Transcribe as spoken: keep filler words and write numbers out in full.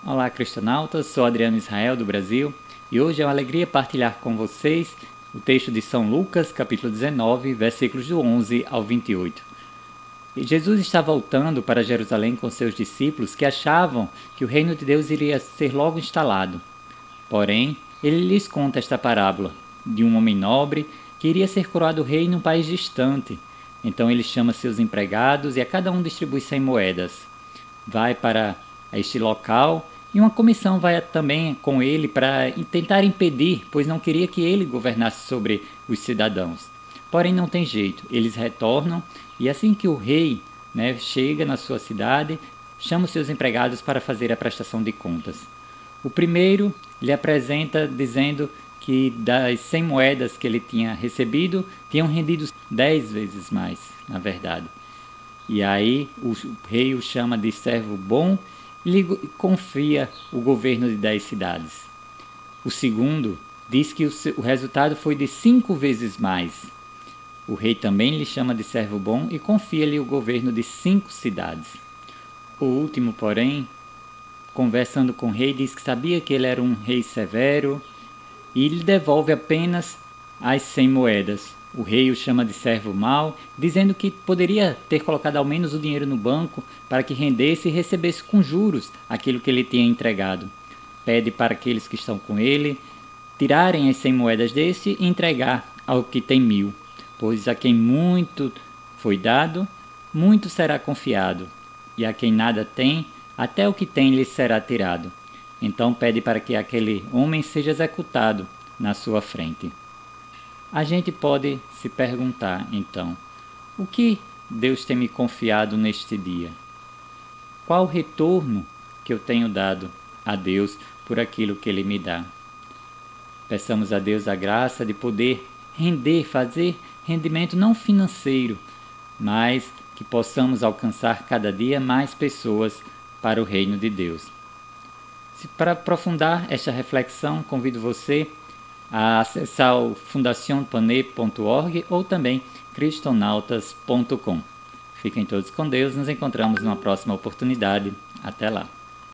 Olá, cristonautas, sou Adriano Israel do Brasil e hoje é uma alegria partilhar com vocês o texto de São Lucas, capítulo dezenove, versículos do onze ao vinte e oito. E Jesus está voltando para Jerusalém com seus discípulos que achavam que o reino de Deus iria ser logo instalado. Porém, ele lhes conta esta parábola de um homem nobre que iria ser coroado rei num país distante. Então ele chama seus empregados e a cada um distribui cem moedas. Vai para este local e uma comissão vai também com ele para tentar impedir, pois não queria que ele governasse sobre os cidadãos. Porém não tem jeito, eles retornam e assim que o rei né, chega na sua cidade, chama os seus empregados para fazer a prestação de contas. O primeiro lhe apresenta dizendo que das cem moedas que ele tinha recebido, tinham rendido dez vezes mais, na verdade. E aí o rei o chama de servo bom e lhe confia o governo de dez cidades. O segundo diz que o resultado foi de cinco vezes mais. O rei também lhe chama de servo bom e confia-lhe o governo de cinco cidades. O último, porém, conversando com o rei, diz que sabia que ele era um rei severo e lhe devolve apenas as cem moedas. O rei o chama de servo mau, dizendo que poderia ter colocado ao menos o dinheiro no banco para que rendesse e recebesse com juros aquilo que ele tinha entregado. Pede para aqueles que estão com ele tirarem as cem moedas deste e entregar ao que tem mil, pois a quem muito foi dado, muito será confiado, e a quem nada tem, até o que tem lhe será tirado. Então pede para que aquele homem seja executado na sua frente. A gente pode se perguntar, então, o que Deus tem me confiado neste dia? Qual o retorno que eu tenho dado a Deus por aquilo que Ele me dá? Peçamos a Deus a graça de poder render, fazer rendimento não financeiro, mas que possamos alcançar cada dia mais pessoas para o reino de Deus. Se para aprofundar esta reflexão, convido você a acessar o fundação pane ponto org ou também cristonautas ponto com. Fiquem todos com Deus, nos encontramos numa próxima oportunidade. Até lá!